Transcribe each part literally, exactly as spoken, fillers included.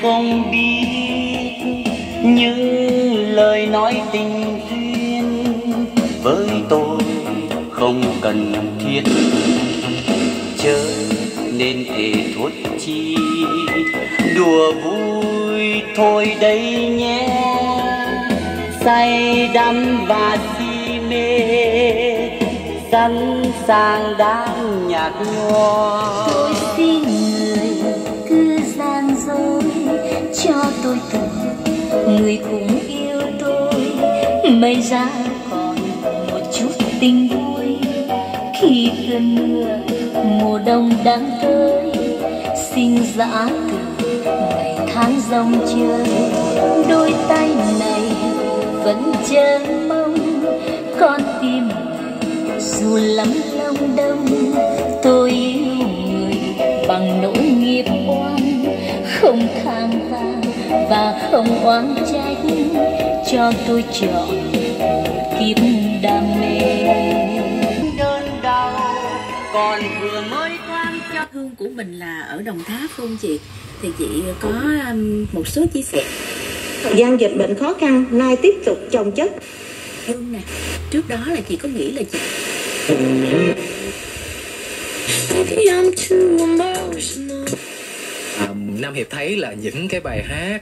không biết như lời nói tình duyên với tôi không cần thiết, chớ nên thề thốt chi đùa vui thôi đây nhé. Say đắm và si mê sẵn sàng đang nhạt nhòa. Tôi xin người cứ gian dối cho tôi từng người cũng yêu tôi, may ra còn một chút tình vui khi cơn mưa mùa đông đang tới. Xin dã từ ngày tháng rong chơi, đôi tay này vẫn chờ mong con tim dù lắm lòng đông. Tôi yêu người bằng nỗi nghiệp oan, không than vãn và không oán trách, cho tôi chọn kiếp đam mê. Đơn đau còn vừa mới thoáng cho Hương của mình là ở Đồng Tháp không chị? Thì chị có um, một số chia sẻ. Thời gian dịch bệnh khó khăn, nay tiếp tục chồng chất. Hương nè, trước đó là chị có nghĩ là chị à, Nam Hiệp thấy là những cái bài hát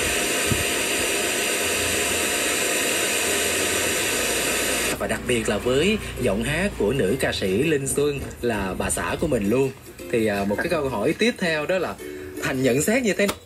và đặc biệt là với giọng hát của nữ ca sĩ Linh Xuân là bà xã của mình luôn, thì à, một cái câu hỏi tiếp theo đó là Thành nhận xét như thế nào?